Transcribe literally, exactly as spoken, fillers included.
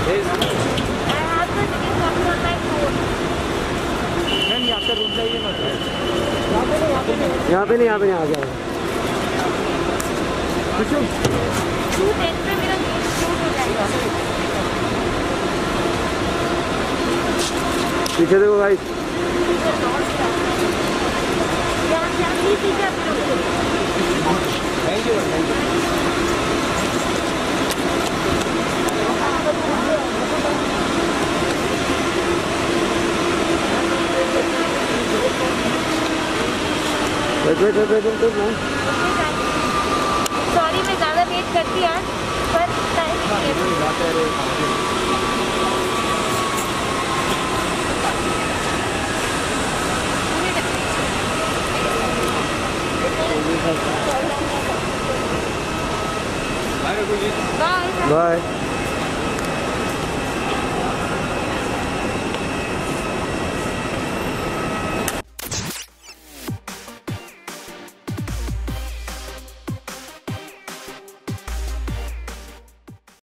यहाँ पे नहीं, यहाँ पे नहीं आ जाओ। पीछे देखो भाई। Thank you thank you. Sorry मैं ज़्यादा वेट करती यार, पर बाय बाय।